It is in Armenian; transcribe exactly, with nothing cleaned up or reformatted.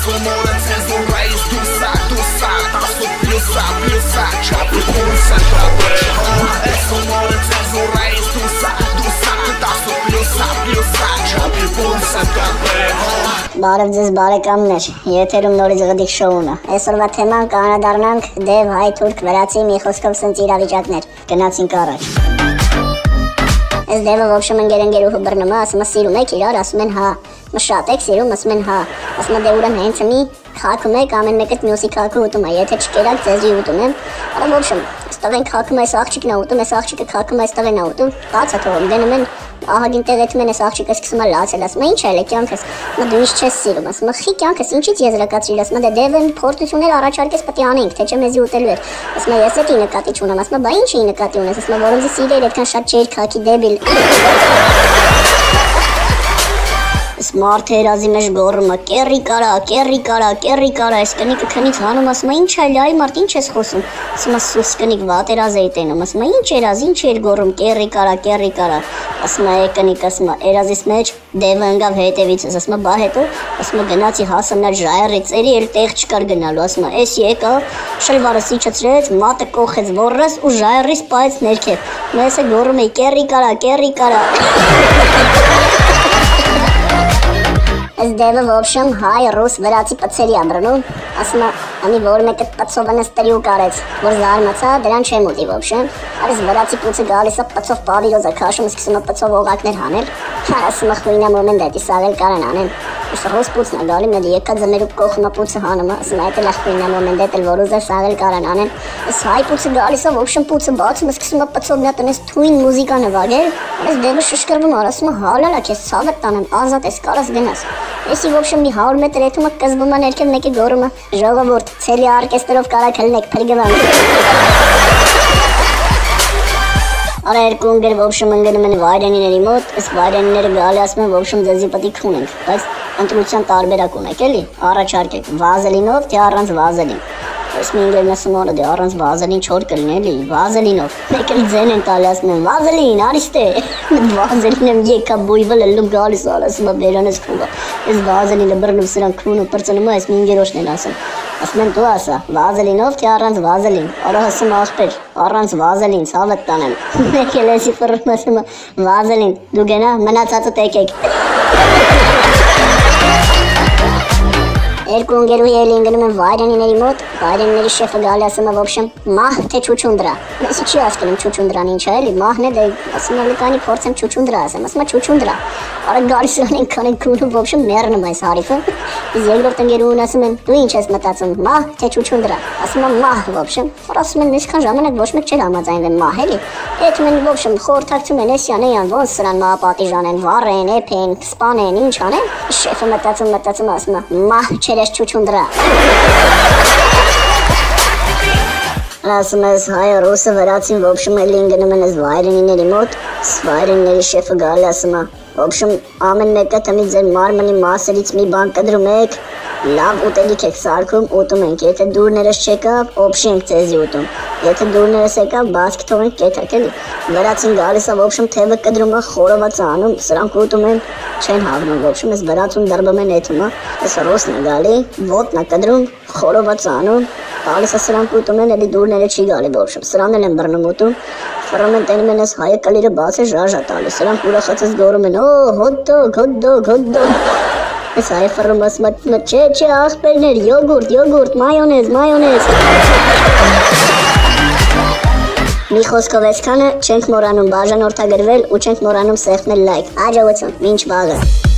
Esumore cenzura izdusa, dusa Tasu pljusa, pljusa Qapi pulsa të breha Esumore cenzura izdusa, dusa Tasu pljusa, pljusa Qapi pulsa të breha Բարև ձեզ բարեկամներ, եթերում նորից Ղդիկ շոուն է։ Այսօրվա թեման կանրադառնանք դև, հայ, թուրք, վրացի, մի խոսքով սենց իրավիճակներ։ Գնացինք առաջ։ Այս դևը ոբշեմ ընկեր-ընկերուհու բռնում է, ասում է սիրում եք իրար, ասում են հա։ Շատ եք սիրում, ասում են հա։ Ասում է դե ուրեմն հենց մի խաղում եք, ամեն մեկը մյուսի խաղը ուտում է, եթե չկերակ ձեզի ուտում եմ։ Արա ոբշեմ, այստեղ են խաղում այս աղջիկն է ուտում, այս աղջիկը խաղում այստեղ են ուտում, բաց է թողում, դնում են ահագին տեղեթում են այս աղջիկը սկսում է լացել, ասում է ինչ այլ է կյանքս, մա դու ինչ չես սիրում, ասում է խի կյանքս ինչից եզրակացրիր, ասում է դե դևն փորձություններ առաջարկես պետք է անենք, թե չէ մեզի ուտելու էր, ասում է ես էի նկատի չունեմ, ասում է բա ինչ էի նկատի ունես, ասում է որոնց սիրել այդքան շատ չէր քաքի դեբիլ Smart երազի մեջ գոռում է կեռի կարա, կեռի կարա, կեռի կարա, այս կնիկը քնից հանում, ասում է ինչ այլ այ մարդ ինչ ես խոսում, ասում է սուս կնիկ վատ երազ էի տենում, ասում է ինչ երազ, ինչ էր գոռում կեռի կարա, կեռի կարա, ասում է կնիկ, ասում է երազից մեջ դևը ընկավ հետևիցս, ասում է բա հետո, ասում է գնացի հասանա ժայռի ծերի էլ տեղ չկար գնալու, ասում է էս եկա, շլվարս իջեցրեց, մատը կոխեց ոռս ու ժայռից պայեց ներքև, մեզ է գոռում էի կեռի կարա, կեռի կարա Այս դևը ոբշեմ հայ, ռուս, վրացի պծերի ամրնում, ասում է, անի որ մեկը պծովը նստերի ու կարեց, որ զարմացա, դրան չեմ ուտի ոբշեմ, արես վրացի պուցը գալիս է պծով պավիրոզ է քաշում, սկսում է պծով օղակներ հանել, ասում է խույնա մոմենտ էտի սաղել կարան անեն, ուսը ռուս պուցն է գալի, մեդի եկա ձմերուկ կողում է պուցը հանում է, ասում է այդ էլ է խույնա մոմենտ էտել, որ ուզեր սաղել կարան անեն, այս հայ պուցը գալիս է ոբշեմ պուցը բացում, սկսում է պծով նա տնես թույն մուզիկա նվագել, արես դևը շշկրվում է, ասում է հալալա քեզ ցավը տանեմ, ազատ ես կարաս գնաս Էսի ոբշեմ մի հարյուր մետր հետում է կզբում է ներքև մեկը գոռում է ժողովուրդ, ցելի օրկեստրով կարա քլնեք փրկվան Արա երկու ընկեր ոբշեմ ընկնում են վայրենիների մոտ, այս վայրենիները գալի ասում են ոբշեմ ձեզի պետք ունենք, բայց ընտրության տարբերակ ունեք էլի, առաջարկեք վազելինով, թե առանց վազելին Այս մի ընկերն ասում է դե առանց վազելին չոր կլինի էլի, վազելինով, մեկ էլ ձեն են տալի ասում են վազելին, արիստե, վազելին եմ եկա բույվը լլում գալիս ալ ասում է բերանես քուվա, այս վազելինը բռնում սրան քրուն ու պրծնում է այս մի ընկերոջն են ասում, ասում են դու ասա, վազելինով թե առանց վազելին, արա ասում ախպեր, առանց վազելին, ցավդ տանեմ, մեկ էլ էսի ֆռում ասում է վազելին, դու գնա մնացածը տեկեք Երկու ընկերուհի էլի ընկնում են վայրենիների մոտ, վայրենիների շեֆը գալի ասում է ոբշեմ մահ թե չուչունդրա, մեսի չի ասկնում չուչունդրան ինչ է էլի, մահն է դե ասում է լկանի փորձեմ չուչունդրա ասեմ, ասում է չուչունդրա, արա գալիս են են քան են քունում ոբշեմ մեռնում այս հարիֆը, իսկ երկրորդ ընկերուհուն ասում են դու ինչ ես մտածում, մահ թե չուչունդրա, ասում է մահ ոբշեմ, որ ասում են այսքան ժամանակ ոչ մեկ չէր համաձայնվել մահ էլի, այդ մեն ոբշեմ խորհրդակցում են էսյան էյան ոնց սրան մահապատիժ անեն, վառեն, էփեն, սպանեն, ինչ անեն, շեֆը մտածում մտածում ասում է մահ չերես չուչունդրա Ասում ես հայը ռուսը վրացին ոբշում էլի ընկնում են ես վայրենիների մոտ, վայրենիների շեֆը գալի ասում է ոբշում ամեն մեկը տնի ձեր մարմնի մասերից մի բան կդրում եք, լավ ուտելիք եք սարքում, ուտում ենք, եթե դուրներս չեկավ, ոբշի ենք ձեզի ուտում, եթե դուրներս եկավ, բացք թողենք կետակ էլի, վրացին գալիս է ոբշում թևը կդրում է խորոված է անում, սրանք ուտում են, չեն հավնում ոբշում, ես վրացում դրբում են էթում է, ես ռուսն է գալի, ոտնա կդրում, խորոված է անում, գալիս է սրանք ուտում են, էլի դուրները չի գալի ոբշում, սրան էլ են բռնում ուտում, ֆռում են տենում են ես հայը կլիրը բաց է ժաժա տալիս, սրանք ուրախացած գոռում են, օ հոտ-դոգ, հոտ-դոգ, հոտ-դոգ Ես հայը ֆռում ասում է չէ, չէ, ախպերներ, յոգուրտ, յոգուրտ, մայոնեզ, մայոնեզ Մի խոսքով այսքանը չենք մոռանում բաժանորդագրվել ու չենք մոռանում սեղմել լայք, աջակցություն, մինչ վաղը